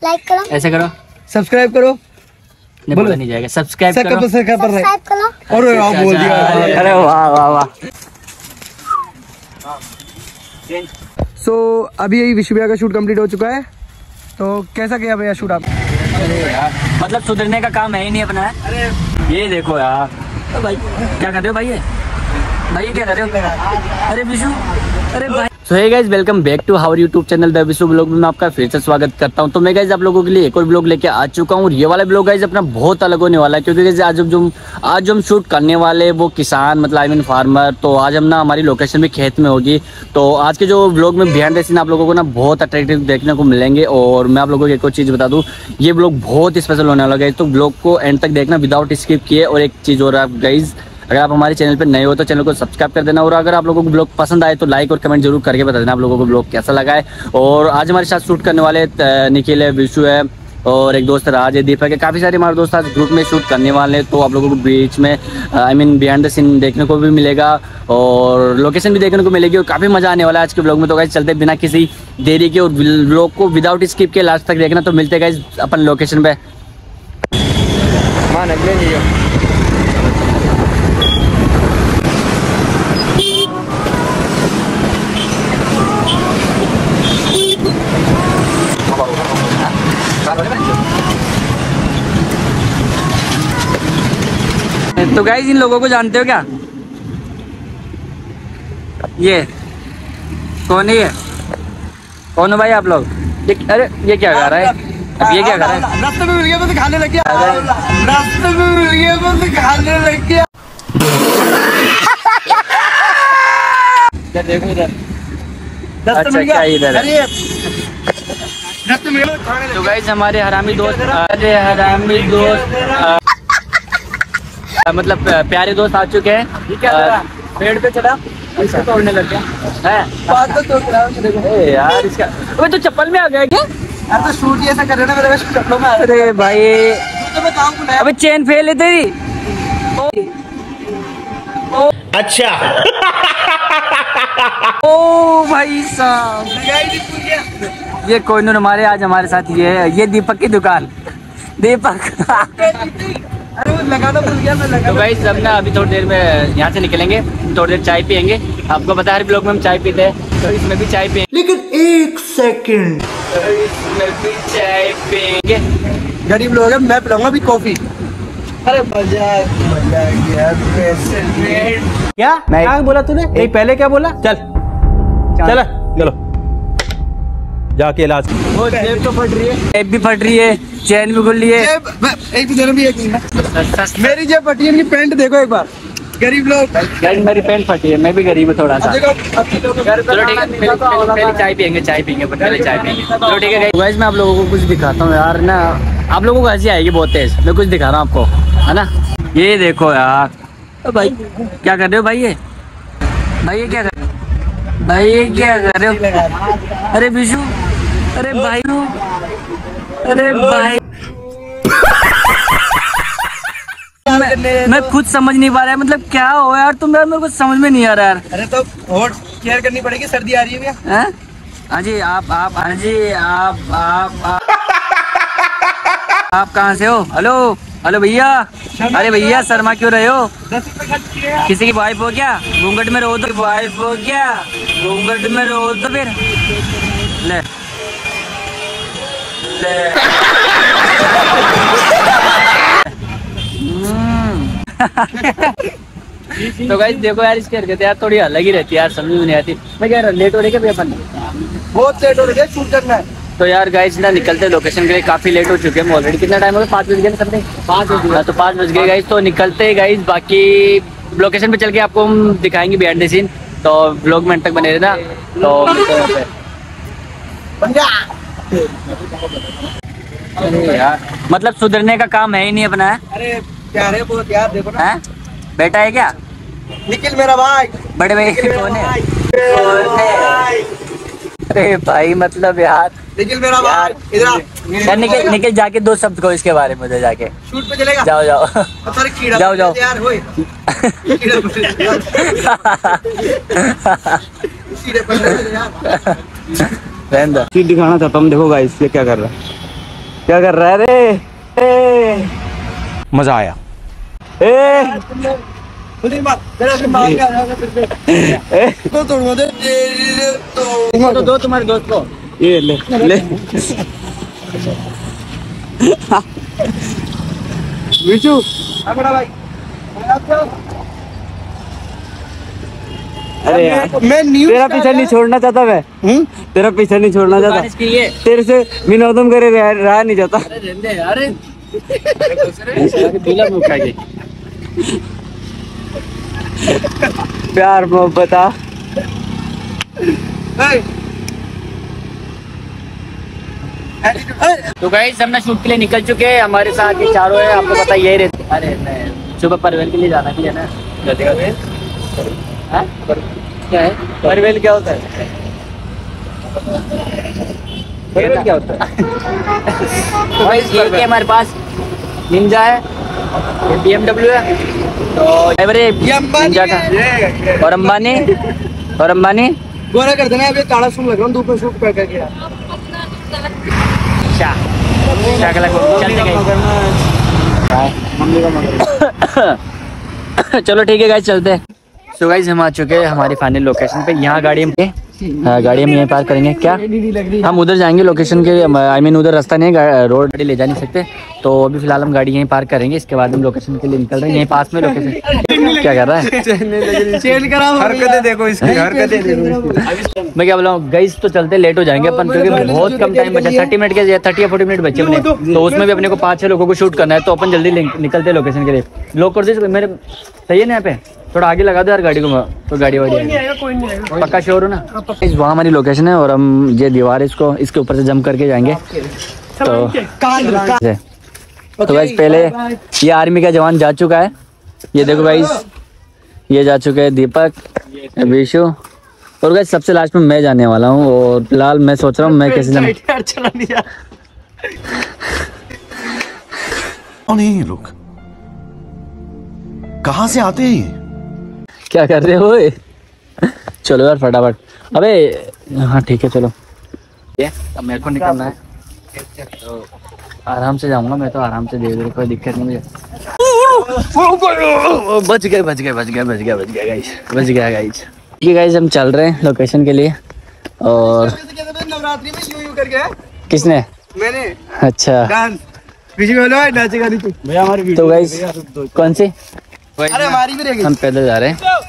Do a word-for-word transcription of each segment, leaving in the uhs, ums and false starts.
Like करो, ऐसे करो, सब्सक्राइब करो, नहीं बोला नहीं जाएगा, सब्सक्राइब करो, सब्सक्राइब करो, अरे वाह बोल दिया, अरे वाह वाह वाह। सो so, अभी यही विश्व भैया का शूट कंप्लीट हो चुका है, तो कैसा गया भैया शूट आप? अरे यार मतलब सुधरने का काम है ही नहीं अपना है। अरे ये देखो यार, तो भाई क्या कर रहे हो भाई, ये भाई क्या कर रहे हो? अरे विशु, अरे भाई। So hey guys, welcome back to our YouTube channel the Vishu blog में मैं आपका फिर से स्वागत करता हूं। तो मैं गाइस आप लोगों के लिए एक और ब्लॉग लेके आ चुका हूं। ये वाला ब्लॉग गाइस अपना बहुत अलग होने वाला है, क्योंकि गाइस आज जो आज जो हम शूट करने वाले वो किसान मतलब आई मीन फार्मर। तो आज हम ना हमारी लोकेशन भी खेत में होगी। तो आज के जो ब्लॉग में बिहाइंड द सीन आप लोगों को ना बहुत अट्रैक्टिव देखने को मिलेंगे। और मैं आप लोगों को एक और चीज़ बता दूँ, ये ब्लॉग बहुत स्पेशल होने वाला है, तो ब्लॉग को एंड तक देखना विदाउट स्किप किए। और एक चीज़ और आप गाइज, अगर आप हमारे चैनल पर नए हो तो चैनल को सब्सक्राइब कर देना। और अगर आप लोगों को ब्लॉग पसंद आए तो लाइक और कमेंट जरूर करके बता देना आप लोगों को ब्लॉग कैसा लगा है। और आज हमारे साथ शूट करने वाले निखिल है, विशु है और एक दोस्त राज है, दीपक है, काफ़ी सारे हमारे दोस्त आज ग्रुप में शूट करने वाले हैं। तो आप लोगों को बीच में I mean behind the scene देखने को भी मिलेगा और लोकेशन भी देखने को मिलेगी और काफ़ी मज़ा आने वाला है आज के ब्लॉग में। तो गाइस चलते बिना किसी देरी के और ब्लॉग को विदाउट स्किप के लास्ट तक देखना। तो मिलते गाइस अपन लोकेशन पे। तो गाइस इन लोगों को जानते हो क्या? ये कौन है? ये कौन है भाई आप लोग? अरे ये क्या कर रहा है? अब ये क्या कर रहा है? रास्ते में मिल गया तो खाने लग गया। रास्ते में मिल गया तो खाने लग गया। देखो इधर। अच्छा क्या इधर है? तो गाइस हमारे हरामी दोस्त, अरे हरामी दोस्त मतलब प्यारे दोस्त आ चुके हैं। पेड़ पे चढ़ा इसको तोड़ने लग गया है। बात तो तोड़ रहा हूं देखो। ए यार इसका, अबे तो चप्पल में आ गया क्या? यार तो शूट ही ऐसा कर रहे ना मेरे चप्पलों में। अरे भाई तो मैं काम बुलाया। अबे चेन फेल है तेरी। अच्छा ओ भाई साहब, ये कोहिनूर हमारे आज हमारे साथ ये है, ये दीपक की दुकान। दीपक अरे वो लगाना भूल गया मैं लगा। तो भाई सब ना अभी थोड़ी देर में यहाँ से निकलेंगे, थोड़ी देर चाय पियेंगे। आपको पता है हर ब्लॉग में हम चाय पीते हैं, तो इसमें भी चाय पियेंगे। लेकिन एक सेकंड, तो इसमें भी चाय पियेंगे। गरीब लोग हैं, मैं पिलाऊंगा अभी कॉफी। अरे मजा मजा गया। क्या क्या बोला तूने? एक पहले क्या बोला? चल चल चलो जाके इलाज। वो जेब तो फट रही है, जेब भी फट रही है, चैन भी खुल रही है। एक जरा भी एक मेरी जेब फटी है, इनकी पैंट देखो एक बार। गरीब लोग, मेरी पैंट फटी है, मैं भी गरीब हूँ थोड़ा सा। चलो ठीक है, पहले चाय पियेंगे, चाय पियेंगे पहले चाय पियेंगे। चलो ठीक है गाइस, मैं आप लोगों को कुछ दिखाता हूँ यार ना, आप लोगों को हंसी आएगी बहुत तेज। मैं कुछ दिखा रहा हूँ आपको, है ना। ये देखो यार, तो भाई क्या कर रहे हो भाई? ये भाई ये क्या कर भाई ये क्या कर रहे हो? अरे विशु, अरे भाई, अरे भाई मैं, मैं खुद समझ नहीं पा रहा है, मतलब क्या हो यार तुम यार, मेरे को समझ में नहीं आ रहा यार। अरे तो और केयर करनी पड़ेगी, सर्दी आ रही है भैया। हाँ जी आप आप हाँ जी आप आप आप, आप कहाँ से हो? हेलो हेलो भैया। अरे भैया शर्मा क्यों रहे हो? किसी की वाइफ हो क्या? घूंघट में रहो तो वाइफ हो क्या? घूंघट में रहो तो फिर ले ले। तो गाइस देखो यार, इसकी हरकत यार थोड़ी अलग ही रहती है यार, समझ में नहीं आती। मैं कह रहा लेट हो रही है अपन, बहुत लेट हो रही है, शूट करना है। तो यार गाइस ना निकलते लोकेशन के लिए, काफी लेट हो चुके हैं ऑलरेडी। कितना टाइम हो गया? पाँच बज गए समथिंग, पाँच बज गया। तो पाँच बज गए गाइस, तो निकलते गाइस। बाकी लोकेशन पे चल के आपको हम दिखाएंगे बिहाइंड द सीन, तो व्लॉग में तक बने रहना। तो अरे यार मतलब सुधरने का काम है ही नहीं अपना है। अरे क्या है बहुत यार, देखो ना है? बेटा है क्या? निखिल मेरा भाई। बड़े भाई कौन है? अरे भाई मतलब यार निखिल मेरा भाई, इधर निखिल निखिल जाके दो शब्द को इसके बारे में जाके शूट पे चलेगा। जाओ जाओ जाओ जाओ यार, होए सीट दिखाना चाहता हूँ। देखो गाइस ये क्या कर रहा है, क्या कर रहा है रे? ए, मजा आया। ए, तो दो तुम्हारे दोस्त को ये ले ले विशु बड़ा भाई। अरे यार मैं न्यूज़ तेरा पीछा नहीं छोड़ना चाहता मैं। हम्म तेरा पीछा नहीं छोड़ना चाहता तेरे से विनोदम करे रहा नहीं जाता। अरे प्यार मोहब्बत आ तो गाइस हमने शूट के लिए निकल चुके हैं। हमारे साथ ये चारों है, आपको पता यही रहते। अरे नहीं सुबह परवेल के लिए जाना भी है ना। हाँ? क्या है परवेल? क्या होता है परवेल? क्या होता है? तो गाइस ये के हमारे पास निंजा है, ये बी एम डब्ल्यू है, तो ड्राइवर है निंजा का। और अंबानी और अंबानी गोरा कर देना। अभी काला सूट लग रहा हूँ धूप में शूट कर करके। क्या चलो ठीक है गाइस चलते हैं। सो गाइस हम आ चुके हैं हमारी फाइनल लोकेशन पे। यहाँ गाड़ी हम हाँ, गाड़ी हम यहीं पार्क करेंगे। क्या हम उधर जाएंगे लोकेशन के, आई मीन उधर रास्ता नहीं है, रोड गाड़ी ले जा नहीं सकते, तो अभी फिलहाल हम गाड़ी यहीं पार्क करेंगे। इसके बाद हम लोकेशन के लिए निकल रहे हैं। यहीं पास में लोकेशन। क्या कर रहा है? हरकतें देखो इसकी, हरकतें देखो। मैं क्या बोला हूँ गाइस, तो चलते लेट हो जाएंगे अपन क्योंकि बहुत कम टाइम बचा। थर्टी मिनट के थर्टी या फोर्टी मिनट बचे अपने, तो उसमें भी अपने को पाँच छह लोगों को शूट करना है, तो अपन जल्दी निकलते लोकेशन के लिए। लोग कर दे मेरे सही है ना? यहाँ पे थोड़ा आगे लगा दो यार गाड़ी को, तो गाड़ी वाड़ी पक्का श्योर हो ना? वहाँ हमारी लोकेशन है और हम ये दीवार इसको इसके ऊपर से जंप करके जाएंगे। तो तो गाइस पहले ये आर्मी का जवान जा चुका है, ये देखो गाइस, ये जा चुके हैं दीपक, विशु, और गाइस सबसे लास्ट में मैं जाने वाला हूँ। और फिलहाल मैं सोच रहा हूँ मैं कैसे जाऊँ। कौन है ये लोग? कहाँ से आते हैं? क्या कर रहे हो? चलो यार फटाफट। अबे हाँ ठीक है चलो। ये अब मेरे को निकलना है, तो आराम से जाऊंगा मैं, तो आराम से, धीरे धीरे, कोई दिक्कत नहीं मुझे। बच गए बच गए बच गए बच गए बच गए गाइस, बच गया गाइस। ये गाइस हम चल रहे हैं लोकेशन के लिए। और नवरात्रि में यूं यूं करके किसने? मैंने। अच्छा तो गाइस कौन सी? अरे हमारी भी रहेगी। हम पैदल जा रहे हैं।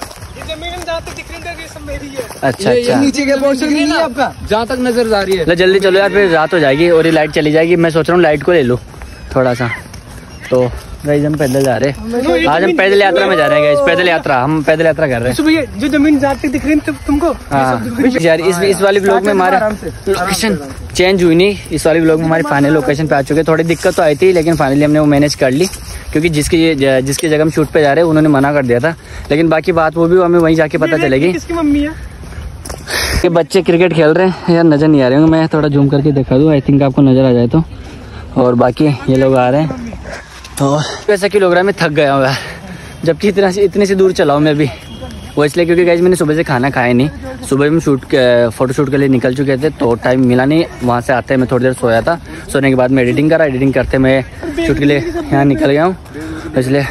अच्छा अच्छा नीचे के पोर्शन में नहीं है आपका, जहाँ तक नजर आ रही है। जल्दी चलो यार, फिर रात हो जाएगी और ये लाइट चली जाएगी। मैं सोच रहा हूँ लाइट को ले लूँ थोड़ा सा। तो गाइस हम पैदल जा रहे हैं, आज हम पैदल यात्रा में जा रहे हैं गाइस। पैदल यात्रा, हम पैदल यात्रा कर रहे हैं। जो जमीन जाती दिख रही है तुमको? हाँ यार, इस इस वाली ब्लॉग में हमारा लोकेशन चेंज हुई नहीं। इस वाली ब्लॉग में हमारी फाइनल लोकेशन पे आ चुके हैं। थोड़ी दिक्कत तो आई थी, लेकिन फाइनली हमने वो मैनेज कर ली, क्योंकि जिसकी जिसकी जगह हम शूट पे जा रहे हैं उन्होंने मना कर दिया था। लेकिन बाकी बात वो भी हमें वहीं जाके पता चलेगी। किसकी मम्मी है? ये बच्चे क्रिकेट खेल रहे हैं यार, नजर नहीं आ रहे होंगे, मैं थोड़ा जूम करके दिखा दूँ, आई थिंक आपको नजर आ जाए तो। और बाकी ये लोग आ रहे हैं, तो ऐसा कि लोग रहा मैं थक गया हूँ यार, जबकि इतना इतने से दूर चला हूँ मैं भी। वो इसलिए क्योंकि गाइस मैंने सुबह से खाना खाया नहीं। सुबह हम शूट फोटो शूट के लिए निकल चुके थे, तो टाइम मिला नहीं। वहाँ से आते मैं थोड़ी देर सोया था, सोने के बाद मैं एडिटिंग करा, एडिटिंग करते मैं शूट के लिए यहाँ निकल गया हूँ। इसलिए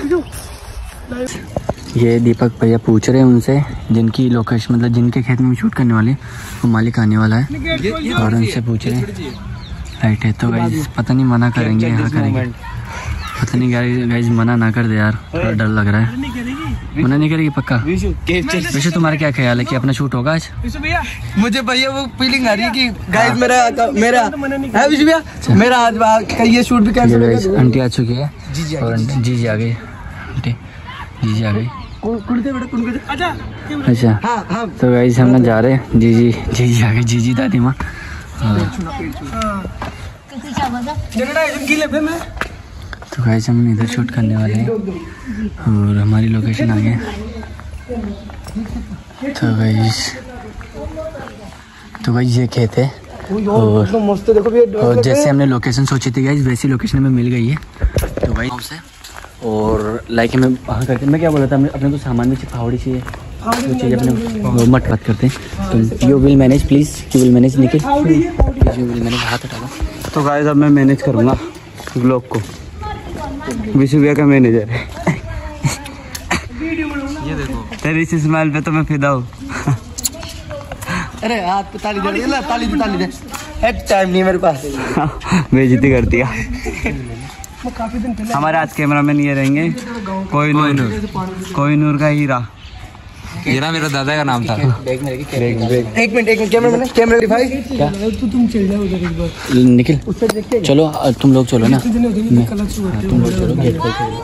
ये दीपक भैया पूछ रहे हैं उनसे, जिनकी लोकेशन मतलब जिनके खेत में शूट करने वाले वो मालिक आने वाला है, और उनसे पूछ रहे हैं राइट है। तो गाइस पता नहीं मना करेंगे, यहाँ करेंगे, पता नहीं गाइस मना ना कर दे यार, थोड़ा डर लग रहा है। मना नहीं करेगी पक्का? वैसे तुम्हारा क्या ख्याल है कि अपना शूट होगा आज? मुझे भैया वो फीलिंग आ रही है कि गाइस मेरा मेरा है विशु भैया, मेरा आज ये शूट भी कैंसिल हो गया। आंटी आ चुकी है, और जी जी आ गई, आंटी जी जी आ गई। अच्छा तो गाइस हम ना जा रहे हैं, जी जी जी जी आ गई, जी जी दादी माँ। तो गाइस हम इधर शूट करने वाले हैं और हमारी लोकेशन आ गई। तो गाइस तो गाइस ये खेत है, और, और जैसे हमने लोकेशन सोची थी गाइस वैसी लोकेशन हमें मिल गई है। तो गाइस और लाइक मैं वहाँ करके मैं क्या बोला था, अपने तो सामान में फावड़ी चाहिए, वो चाहिए अपने मत बात करते हैं। तो you will manage please, you will manage निकल, यू विल मैनेज, हाथ हटा दो। तो गाइस अब मैं मैनेज करूँगा ब्लॉग को। विशु भैया का मैनेजर है। ये देखो तेरी इस स्माइल पे तो मैं फिदा हूँ। अरे हाथ पे ताली दे ना, ताली दे, ताली दे। एक टाइम नहीं मेरे पास। बेइज्जती कर दिया। हमारे आज कैमरामैन ये रहेंगे कोहिनूर, कोहिनूर का हीरा। हीरा मेरा दादा का नाम था। एक मिनट एक मिनट कैमरा मैन कैमरा दिखाई क्या तुम चल जाओ उधर एक बार निखिल चलो तुम लोग चलो ना, तुम लोग चलो गेट पे।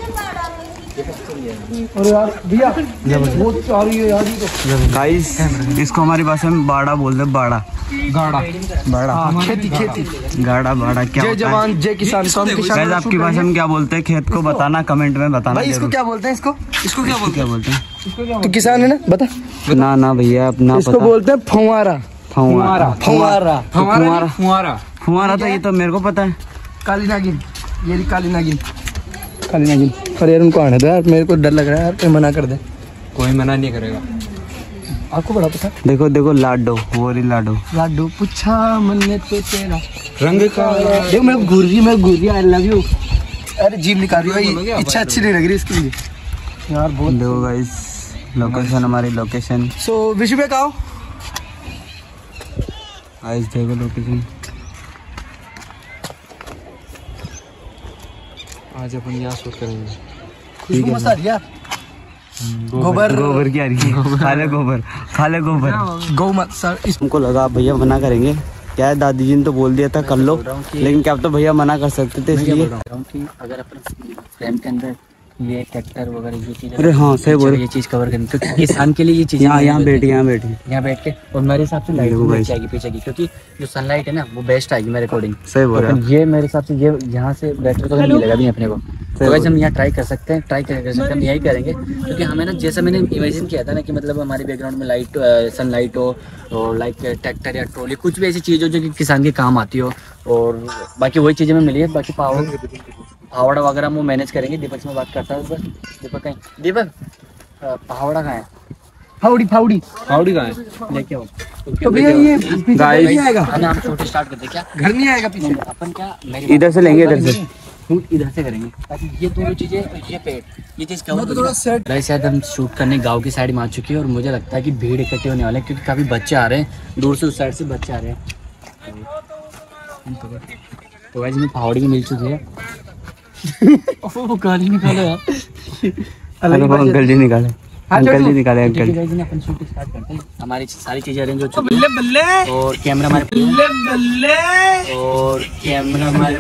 अरे यार भैया बहुत सॉरी है यार। गाइस इसको हमारी भाषा में बाड़ा बोलते हैं, बाड़ा गाड़ा बाड़ा खेती खेती गाड़ा बाड़ा क्या जय होता है? जवान जय किसान। गाइस आपकी भाषा में क्या बोलते हैं खेत को बताना, कमेंट में बताना भाई। इसको जरूर। क्या बोलते हैं? इसको इसको क्या बोलते क्या बोलते हैं? तो किसान है ना, बता। ना ना भैया अपना इसको बोलते हैं फुवारा। फुवारा फुवारा फुवारा फुवारा फुवारा तो ये तो मेरे को पता है। काली नागिन, ये रही काली नागिन, काली नागिन। पर यार उनको आने दो यार, मेरे को डर लग रहा है यार, कोई मना कर दे। कोई मना नहीं करेगा। आपको बड़ा पता। देखो देखो लाडो, वो रही लाडो। लाडू पूछा मन्ने तो तेरा रंग का। देखो मैं घूर रही मैं घूर रही आई लव यू। अरे जीभ निकाल रही है, इच्छा अच्छी नहीं लग रही इसके लिए यार बहुत। देखो गाइस लोकेशन, हमारी लोकेशन। सो विशु भाई कहो गाइस देखो लोकेशन। आज अपन यहाँ शूट करेंगे। ठीक है मस्त यार। गोबर गोबर की आ रही है, खा ले गोबर, खा ले गोबर। गौ मत सर। हमको लगा भैया मना करेंगे, क्या है दादी जी ने तो बोल दिया था कर लो, लेकिन क्या तो भैया मना कर सकते थे, इसलिए अगर अपन फ्रेम के अंदर ये ट्रैक्टर वगैरह ये चीज, अरे हाँ सही बोल, ये चीज कवर करनी तो किसान के लिए ये चीज यहाँ यहाँ बैठी यहाँ बैठी यहाँ बैठ के। और मेरे हिसाब से लाइट भी अच्छी आएगी पीछे की, क्योंकि जो सनलाइट है ना वो बेस्ट आएगी मेरे अकॉर्डिंग। सही बोल रहा तो ये मेरे हिसाब से ये यहाँ से बेटर तो नहीं मिलेगा भी अपने को। तो वैसे हम यहाँ ट्राई कर सकते हैं, ट्राई कर सकते हैं, हम यही करेंगे। क्योंकि हमें ना जैसा मैंने इमेजिन किया था ना कि मतलब हमारे बैकग्राउंड में लाइट सनलाइट हो और लाइक ट्रैक्टर या ट्रॉली कुछ भी ऐसी चीज़ हो जो कि किसान के काम आती हो, और बाकी वही चीज़ें हमें मिली है। बाकी पावर फावड़ा वगैरह हम वो मैनेज करेंगे। दीपक से मैं बात करता हूँ बस। दीपक कहीं दीपक फावड़ा कहाँ है? फाउड़ी फाउड़ी हाउडी कहाँ है? लेके आओ। तो भैया ये पीछे नहीं आएगा, है ना, हम छोटे स्टार्ट करते क्या घर नहीं आएगा पीछे। अपन क्या मेरी इधर से लेंगे, इधर से शूट इधर से करेंगे ताकि ये दोनों चीजें ये पेड़ ये चीज कवर तो थोड़ा सेट। गाइस शायद हम शूट करने गांव की साइड में आ चुके हैं, और मुझे लगता है कि भीड़ इकट्ठे होने वाले हैं, क्योंकि काफी बच्चे आ रहे हैं दूर से, उस साइड से बच्चे आ रहे हैं। तो गाइस हमें पहाड़ी भी मिल चुकी है। वो गाली निकालो यार। अरे वो अंकल जी निकाले, अंकल जी निकाले अंकल जी। गाइस अपन शूट स्टार्ट करते हैं। हमारी सारी चीजें अरेंज हो चुकी है और कैमरा हमारे बल्ले बल्ले और कैमरा हमारे।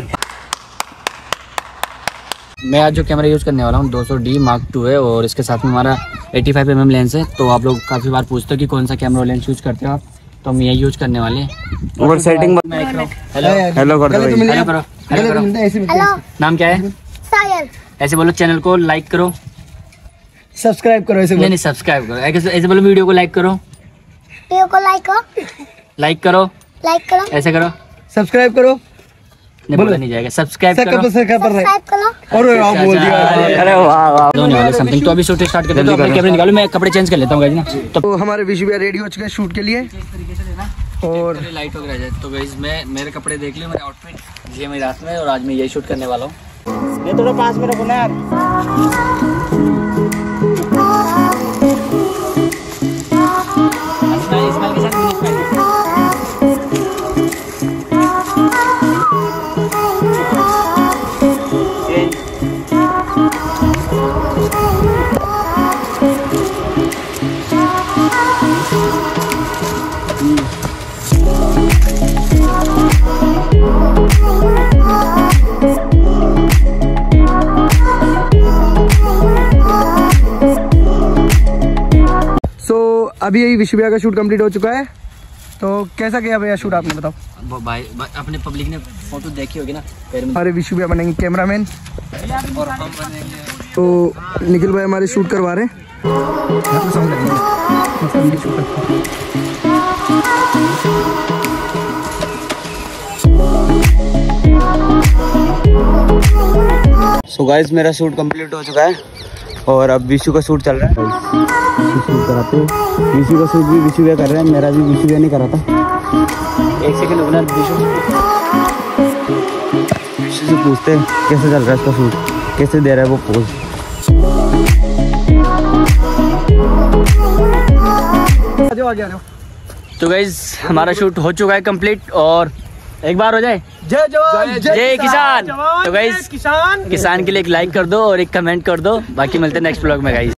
मैं आज जो कैमरा यूज़ करने वाला हूँ दो सौ डी मार्क टू है, और इसके साथ में हमारा पचासी एम एम लेंस है। तो आप लोग काफ़ी बार पूछते हो कि कौन सा कैमरा लेंस यूज़ करते हो आप, तो हम यही यूज़ करने वाले हैं। और सेटिंग हेलो हेलो कर दो भाई। हेलो करो, हेलो करो। हेलो नाम क्या है? सायल। ऐसे बोलो, चैनल को लाइक करो। सब्सक्राइब करो ऐसे नहीं नहीं सब्सक्राइब करो। ऐसे ऐसे बोलो, वीडियो को लाइक करो, वीडियो को लाइक करो, लाइक करो, लाइक करो, ऐसे करो। सब्सक्राइब करो। नहीं बोला नहीं जाएगा, सब्सक्राइब करो। सब्सक्राइब कर रहा है। सब्सक्राइब करो। और आप बोल दिया। अरे वाह वाह। होने वाले समथिंग। तो अभी शूट स्टार्ट करते हैं। तो अपने कैमरे निकालो, मैं कपड़े चेंज कर लेता हूँ गाइस ना। तो तो हमारे विशु भैया रेडी हो चुके हैं शूट के लिए। और लाइट वगैरह आ जाए तो गाइस मैं मेरे कपड़े देख लियो, मेरे आउटफिट ये मेरी रात में, और आज मैं यही शूट करने वाला हूँ। ये थोड़ा पास में रखो ना यार। स्माइल के साथ अभी यही विशु भैया का शूट कंप्लीट हो चुका है। तो कैसा गया भैया शूट, आपने बताओ। वो भाई भाई अपने पब्लिक ने फोटो देखी होगी ना। हमारे विशु भैया बनेंगे कैमरामैन, और हम बनेंगे तो निखिल भाई हमारे शूट करवा रहे हैं। सो गाइस मेरा शूट कंप्लीट हो चुका है, और अब विशु का शूट चल रहा है। शूट कराते हैं, विशु का शूट भी विशु भैया कर रहे हैं, मेरा भी विशु भैया नहीं करा था। एक सेकंड रुकना विशु। से पूछते हैं कैसे चल रहा है इसका शूट, कैसे दे रहा है वो पोज। तो गाइज हमारा शूट हो चुका है कंप्लीट, और एक बार हो जाए जय जवान जय किसान। तो गाइज किसान किसान के लिए एक लाइक कर दो और एक कमेंट कर दो। बाकी मिलते हैं नेक्स्ट व्लॉग में गाइज।